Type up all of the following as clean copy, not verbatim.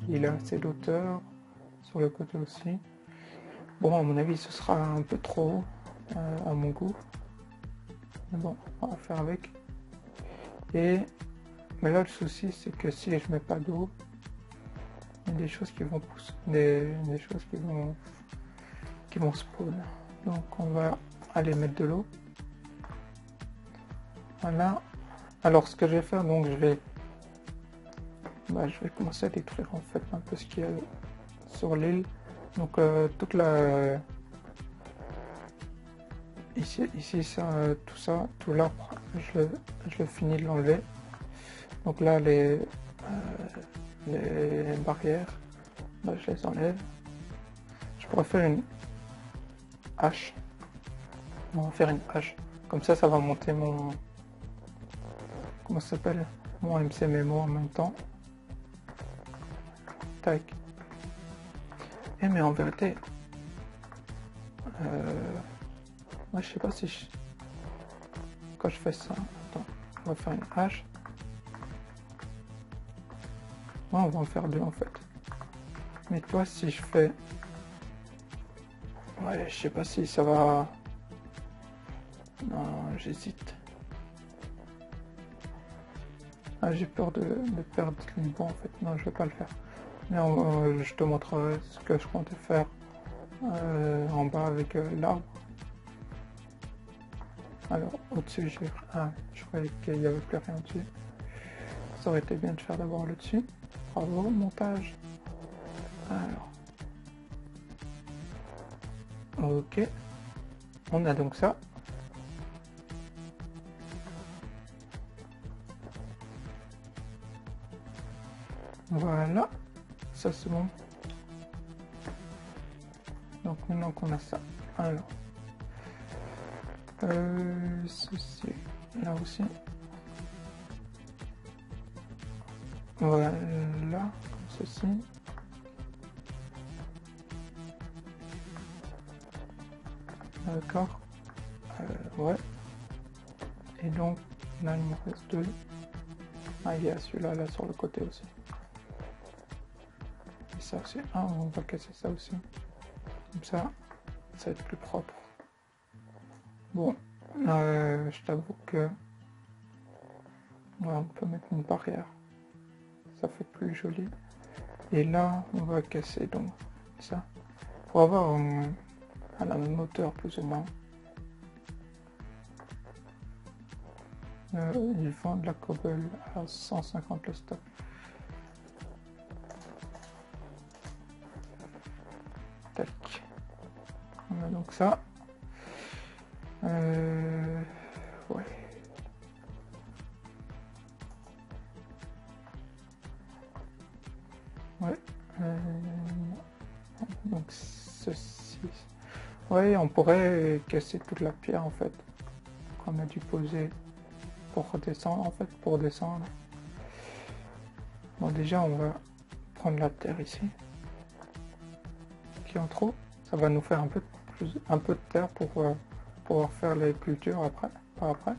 il a assez d'auteur, sur le côté aussi. Bon, à mon avis, ce sera un peu trop haut à mon goût. Mais bon, on va faire avec. Mais là, le souci, c'est que si je mets pas d'eau, il y a des choses qui vont pousser, des choses qui vont spawn. Donc, on va aller mettre de l'eau. Voilà. Alors, ce que je vais faire, donc, je vais commencer à détruire en fait un peu ce qu'il y a sur l'île. Donc, toute la ici ça, tout l'arbre, je finis de l'enlever. Donc là, les barrières, là, je les enlève. Je pourrais faire une hache. On va faire une hache. Comme ça va monter mon... Comment ça s'appelle? Mon MCMMO en même temps. Tac. Et mais en vérité... moi, je sais pas si je... Quand je fais ça... Attends, on va faire une hache. Ouais, on va en faire deux en fait. Mais toi, si je fais... Ouais, je sais pas si ça va... Non, j'hésite. Ah, j'ai peur de perdre une bombe en fait. Non, je vais pas le faire. Mais je te montrerai ce que je comptais faire en bas avec l'arbre. Alors, au-dessus, j'ai... Ah, je croyais qu'il n'y avait plus rien dessus. Ça aurait été bien de faire d'abord le dessus. Bravo, montage. Alors. Ok. On a donc ça. Voilà. Ça, c'est bon. Donc, maintenant qu'on a ça. Alors. Ceci. Là aussi. Voilà. Comme ceci. D'accord. Ouais. Et donc, là, il me reste deux. Ah, il y a celui-là, là, sur le côté aussi. Et ça aussi. Ah, on va casser ça aussi. Comme ça va être plus propre. Bon, je t'avoue que... Ouais, on peut mettre une barrière. Ça fait plus joli. Et là, on va casser donc ça. Pour avoir à la même hauteur, plus ou moins. Ils vendent la cobble à 150 le stock. Tac. On a donc ça. Ouais. Ouais. Donc ceci. Ouais, on pourrait casser toute la pierre en fait. Qu'on a dû poser pour redescendre en fait, pour descendre. Bon, déjà on va prendre la terre ici. Qui en trop. Ça va nous faire un peu de terre pour pouvoir faire les cultures après, par après.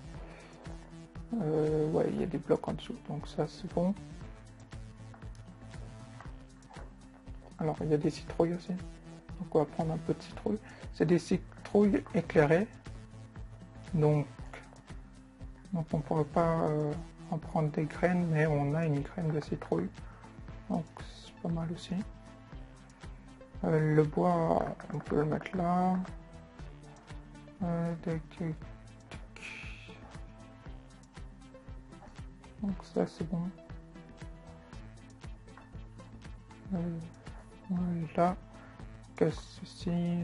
Ouais, il y a des blocs en dessous, donc ça c'est bon. Alors il y a des citrouilles aussi, donc on va prendre un peu de citrouille. C'est des citrouilles éclairées, donc on ne pourrait pas en prendre des graines, mais on a une graine de citrouille, donc c'est pas mal aussi. Le bois, on peut le mettre là. Donc ça c'est bon. Voilà. Que ceci.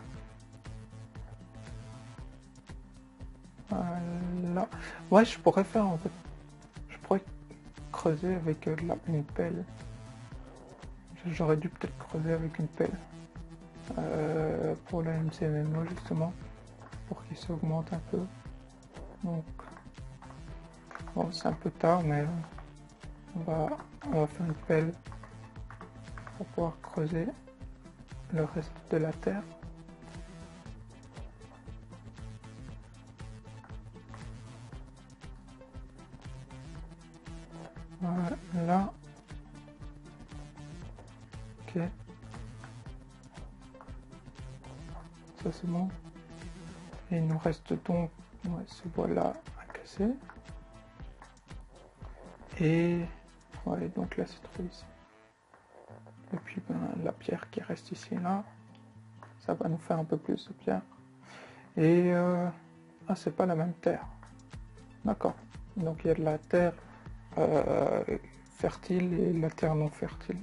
Voilà. Ouais, je pourrais faire en fait. Je pourrais creuser avec une pelle. J'aurais dû peut-être creuser avec une pelle. Pour la MCMMO justement. Pour qu'il s'augmente un peu. Donc. Bon, c'est un peu tard, mais on va faire une pelle pour pouvoir creuser le reste de la terre. Voilà. Ok. Ça c'est bon. Et il nous reste donc ce bois-là à casser. Et ouais, donc là c'est trop ici. Et puis ben, la pierre qui reste ici là, ça va nous faire un peu plus de pierre. Et ah, c'est pas la même terre. D'accord. Donc il y a de la terre fertile et la terre non fertile.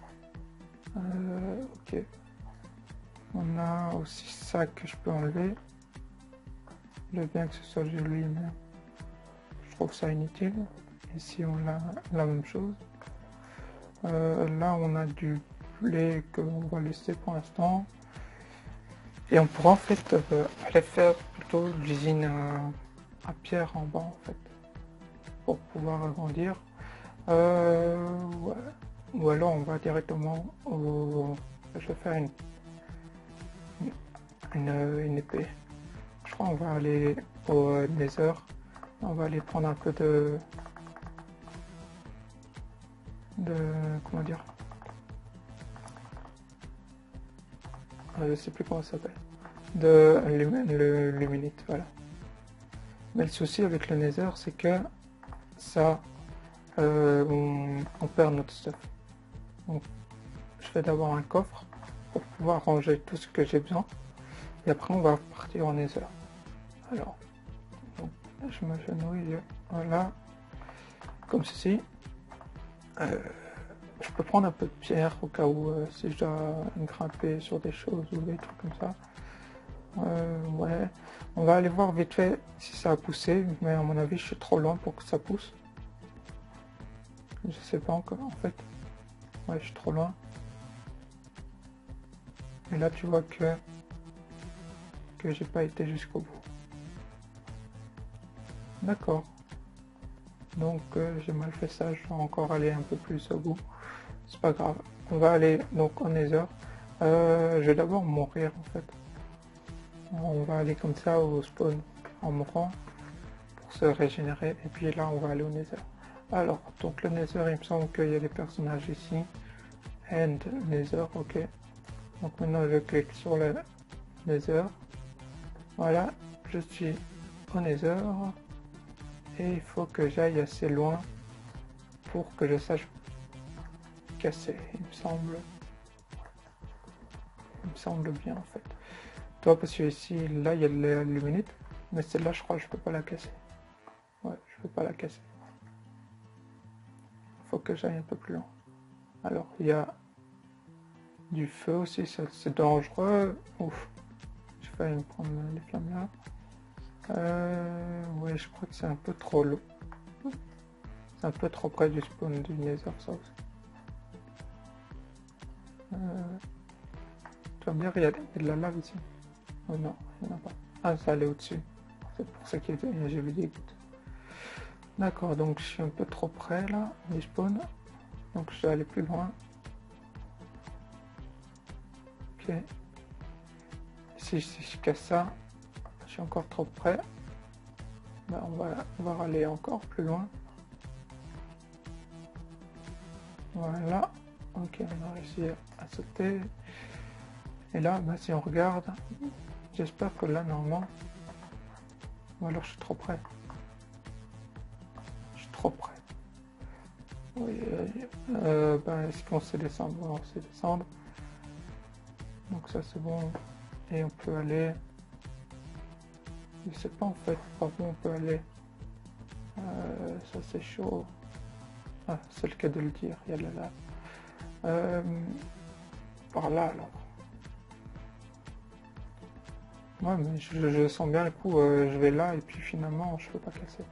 Ok. On a aussi ça que je peux enlever. Je veux bien que ce soit joli, mais je trouve ça inutile. Ici on a la même chose. Là on a du blé qu'on va laisser pour l'instant. Et on pourra en fait aller faire plutôt l'usine à pierre en bas en fait. Pour pouvoir agrandir. Ouais. Ou alors on va directement au... Je vais faire une épée. Je crois qu'on va aller au Nether. On va aller prendre un peu de comment dire, je sais plus comment ça s'appelle, de le luminite, voilà. Mais le souci avec le Nether, c'est que ça on perd notre stuff. Donc je vais d'abord un coffre pour pouvoir ranger tout ce que j'ai besoin et après on va partir en Nether. Alors donc, je m'agenouille, voilà, comme ceci. Je peux prendre un peu de pierre au cas où si je dois grimper sur des choses ou des trucs comme ça. Ouais, on va aller voir vite fait si ça a poussé, mais à mon avis je suis trop loin pour que ça pousse. Je sais pas encore en fait. Ouais, je suis trop loin. Et là tu vois que j'ai pas été jusqu'au bout. D'accord. Donc j'ai mal fait ça, je dois encore aller un peu plus au bout. C'est pas grave. On va aller donc en Nether. Je vais d'abord mourir en fait. On va aller comme ça au spawn en mourant pour se régénérer. Et puis là on va aller au Nether. Alors, donc le Nether, il me semble qu'il y a des personnages ici. End Nether, ok. Donc maintenant je clique sur le Nether. Voilà, je suis au Nether. Et il faut que j'aille assez loin pour que je sache casser, il me semble. Il me semble bien en fait. Toi, parce que ici, là, il y a de la luminite. Mais celle-là, je crois que je peux pas la casser. Ouais, je peux pas la casser. Faut que j'aille un peu plus loin. Alors, il y a du feu aussi, c'est dangereux. Ouf, j'ai failli me prendre les flammes là. Ouais, je crois que c'est un peu trop lourd. C'est un peu trop près du spawn du Nether, ça aussi. Tu vas me dire, il y a de la lave ici. Oh non, il n'y en a pas. Ah, ça allait au-dessus. C'est pour ça que j'ai vu des gouttes. D'accord, donc je suis un peu trop près là, du spawn. Donc je vais aller plus loin. Ok. Si je casse ça, je suis encore trop près. Ben, on va aller encore plus loin. Voilà. Ok, on a réussi à sauter. Et là, ben, si on regarde, j'espère que là, normalement... Ou alors je suis trop près. Je suis trop près. Oui, ben, est-ce qu'on sait descendre? On sait descendre. Donc ça c'est bon. Et on peut aller... Je sais pas en fait par où on peut aller. Ça c'est chaud. Ah, c'est le cas de le dire, il y a de la lave. Par là alors. Ouais, mais je sens bien le coup, je vais là et puis finalement je peux pas casser.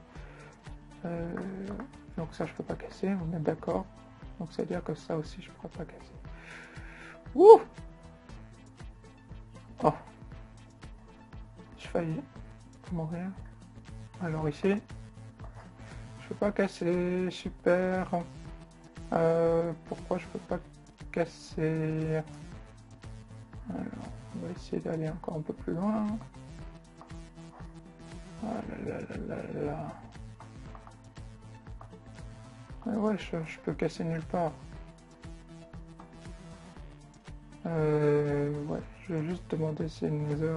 Donc ça je peux pas casser, on est d'accord. Donc ça veut dire que ça aussi je pourrais pas casser. Ouh! Oh! J'ai failli mourir. Alors ici, je peux pas casser, super. Pourquoi je peux pas casser? Alors, on va essayer d'aller encore un peu plus loin. Ah là là là là là. Ouais, je peux casser nulle part. Ouais, je vais juste demander si Nether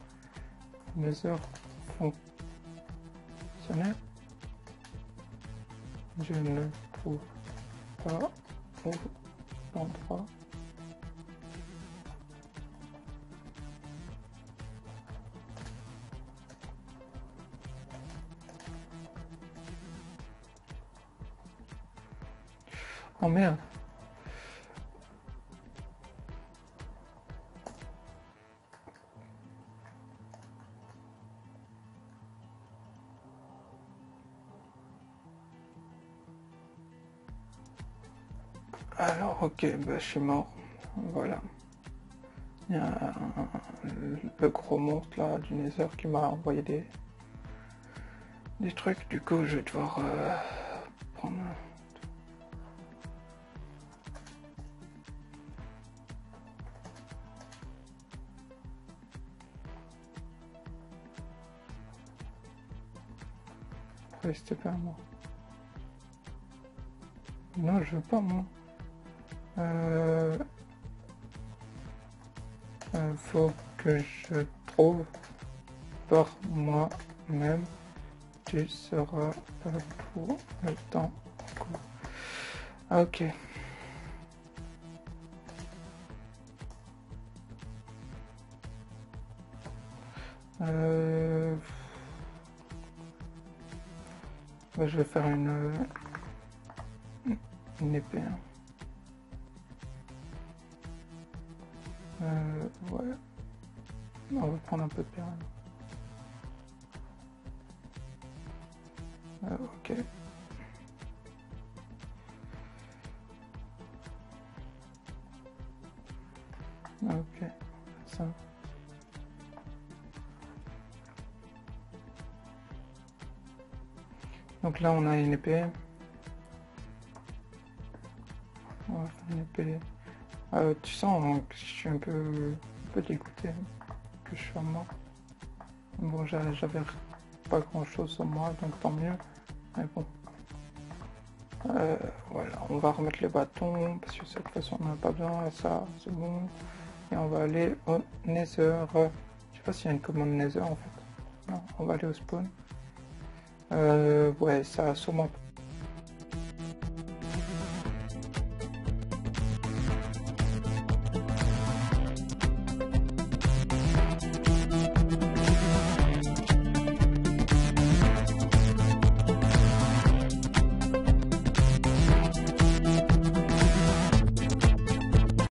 fonctionnait. Je ne trouve pas où l'endroit. Oh merde. Alors, ok, bah, je suis mort. Voilà. Il y a le gros monstre là du Nether qui m'a envoyé des trucs. Du coup, je vais devoir prendre. Restez pas moi. Non, je veux pas moi. Faut que je trouve par moi-même. Tu seras pour le temps. Ok. Bah, je vais faire une épée. Hein. Ouais. On va prendre un peu de pierre. Ok. Ok. Ça. Donc là, on a une épée. On va faire une épée. Tu sens hein, que je suis un peu dégoûté hein, que je sois mort. Bon, j'avais pas grand chose sur moi, donc tant mieux. Mais bon. Voilà, on va remettre les bâtons parce que cette façon on n'a pas besoin. Ça, c'est bon. Et on va aller au Nether. Je sais pas s'il y a une commande Nether en fait. Non, on va aller au spawn. Ouais, ça a sûrement